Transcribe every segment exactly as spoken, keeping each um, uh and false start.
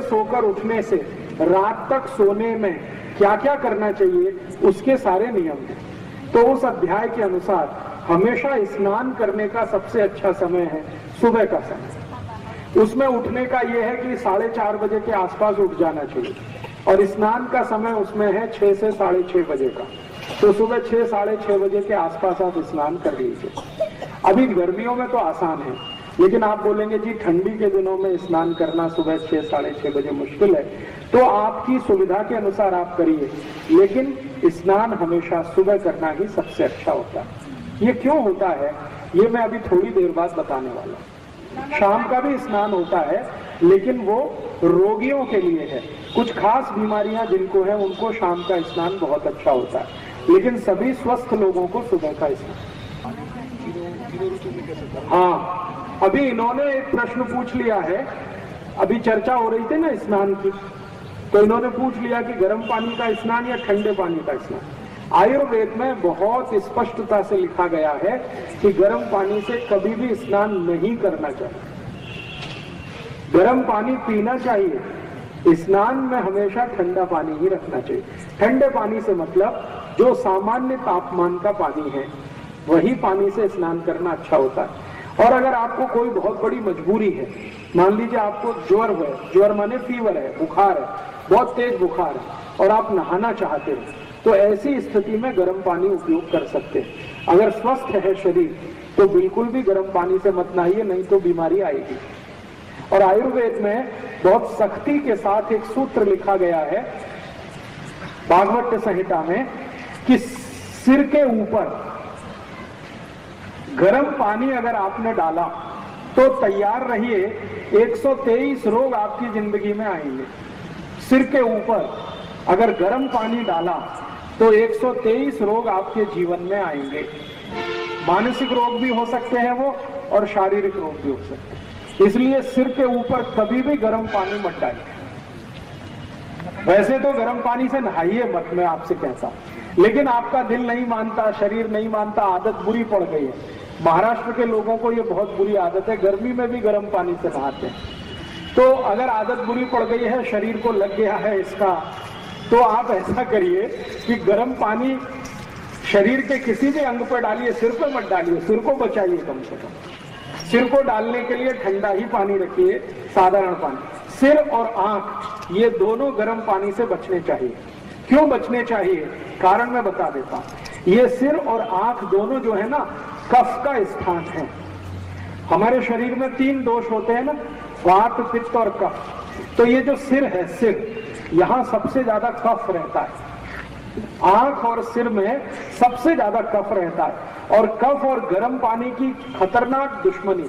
सोकर उठने से रात तक सोने में क्या क्या करना चाहिए, उसके सारे नियम हैं। तो उस अध्याय के अनुसार हमेशा स्नान करने का सबसे अच्छा समय है सुबह का समय। उसमें उठने का यह है कि साढ़े चार बजे के आसपास उठ जाना चाहिए, और स्नान का समय उसमें है छह से साढ़े छह बजे का। तो सुबह छह साढ़े छह बजे के आसपास आप स्नान कर लीजिए। अभी गर्मियों में तो आसान है, लेकिन आप बोलेंगे जी ठंडी के दिनों में स्नान करना सुबह छह साढ़े छह बजे मुश्किल है, तो आपकी सुविधा के अनुसार आप करिए, लेकिन स्नान हमेशा सुबह करना ही सबसे अच्छा होता है। ये क्यों होता है, ये मैं अभी थोड़ी देर बाद बताने वाला हूँ। शाम का भी स्नान होता है, लेकिन वो रोगियों के लिए है। कुछ खास बीमारियां जिनको है उनको शाम का स्नान बहुत अच्छा होता है, लेकिन सभी स्वस्थ लोगों को सुबह का स्नान। हाँ, अभी इन्होंने एक प्रश्न पूछ लिया है, अभी चर्चा हो रही थी ना स्नान की, तो इन्होंने पूछ लिया कि गर्म पानी का स्नान या ठंडे पानी का स्नान। आयुर्वेद में बहुत स्पष्टता से लिखा गया है कि गर्म पानी से कभी भी स्नान नहीं करना चाहिए, गर्म पानी पीना चाहिए। स्नान में हमेशा ठंडा पानी ही रखना चाहिए। ठंडे पानी से मतलब जो सामान्य तापमान का पानी है वही पानी से स्नान करना अच्छा होता है। और अगर आपको कोई बहुत बड़ी मजबूरी है, मान लीजिए आपको ज्वर है, ज्वर माने फीवर है, बुखार है, बहुत तेज बुखार है, और आप नहाना चाहते हैं, तो ऐसी स्थिति में गर्म पानी उपयोग कर सकते हैं। अगर स्वस्थ है शरीर तो बिल्कुल भी गर्म पानी से मत नहाइए, नहीं तो बीमारी आएगी। और आयुर्वेद में बहुत सख्ती के साथ एक सूत्र लिखा गया है भागवत संहिता में कि सिर के ऊपर गर्म पानी अगर आपने डाला तो तैयार रहिए, एक सौ तेईस रोग आपकी जिंदगी में आएंगे। सिर के ऊपर अगर गर्म पानी डाला तो एक सौ तेईस रोग आपके जीवन में आएंगे। मानसिक रोग भी हो सकते हैं वो, और शारीरिक रोग भी हो सकते हैं। इसलिए सिर के ऊपर कभी भी गर्म पानी मत डालिए। वैसे तो गर्म पानी से नहाइए मत, मैं आपसे कहता हूं, लेकिन आपका दिल नहीं मानता, शरीर नहीं मानता, आदत बुरी पड़ गई है। महाराष्ट्र के लोगों को ये बहुत बुरी आदत है, गर्मी में भी गर्म पानी से नहाते हैं। तो अगर आदत बुरी पड़ गई है, शरीर को लग गया है इसका, तो आप ऐसा करिए कि गर्म पानी शरीर के किसी भी अंग पर डालिए, सिर पर मत डालिए, सिर को बचाइए कम से कम। सिर को डालने के लिए ठंडा ही पानी रखिए, साधारण पानी। सिर और आंख ये दोनों गर्म पानी से बचने चाहिए। क्यों बचने चाहिए, कारण मैं बता देता हूं। ये सिर और आंख दोनों जो है ना, कफ का स्थान है। हमारे शरीर में तीन दोष होते हैं ना, वात, पित्त और कफ। तो ये जो सिर है, सिर यहां सबसे ज्यादा कफ रहता है। आंख और सिर में सबसे ज्यादा कफ रहता है, और कफ और गर्म पानी की खतरनाक दुश्मनी।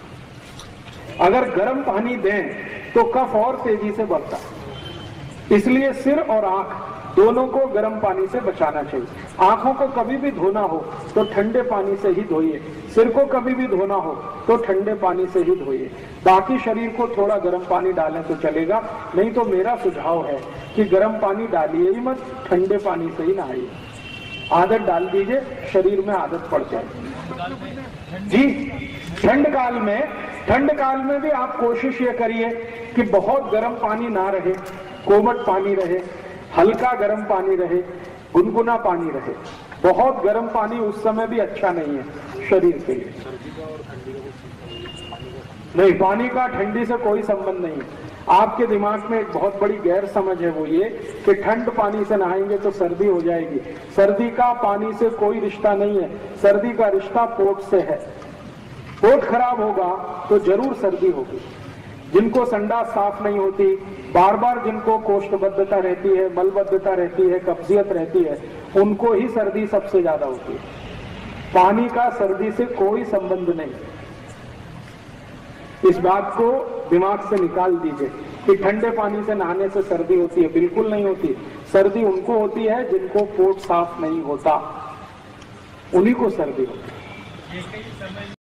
अगर गर्म पानी दें तो कफ और तेजी से बढ़ता है। इसलिए सिर और आंख दोनों को गर्म पानी से बचाना चाहिए। आंखों को कभी भी धोना हो तो ठंडे पानी से ही धोइए, सिर को कभी भी धोना हो तो ठंडे पानी से ही धोइए। बाकी शरीर को थोड़ा गर्म पानी डालें तो चलेगा, नहीं तो मेरा सुझाव है कि गर्म पानी डालिए ही मत, ठंडे पानी से ही नहाइए। आदत डाल दीजिए, शरीर में आदत पड़ जाए जी। ठंड काल में ठंड काल में भी आप कोशिश ये करिए कि बहुत गर्म पानी ना रहे, कोमट पानी रहे, हल्का गर्म पानी रहे, गुनगुना पानी रहे। बहुत गर्म पानी उस समय भी अच्छा नहीं है शरीर के लिए। नहीं, पानी का ठंडी से कोई संबंध नहीं है। आपके दिमाग में एक बहुत बड़ी गैर समझ है, वो ये कि ठंड पानी से नहाएंगे तो सर्दी हो जाएगी। सर्दी का पानी से कोई रिश्ता नहीं है, सर्दी का रिश्ता पोट से है। पोट खराब होगा तो जरूर सर्दी होगी। जिनको संडास साफ नहीं होती, बार बार जिनको कोष्ठबद्धता रहती है, मलबद्धता रहती है, कब्जियत रहती है, उनको ही सर्दी सबसे ज्यादा होती है। पानी का सर्दी से कोई संबंध नहीं। इस बात को दिमाग से निकाल दीजिए कि ठंडे पानी से नहाने से सर्दी होती है, बिल्कुल नहीं होती। सर्दी उनको होती है जिनको पोट साफ नहीं होता, उन्हीं को सर्दी होती है।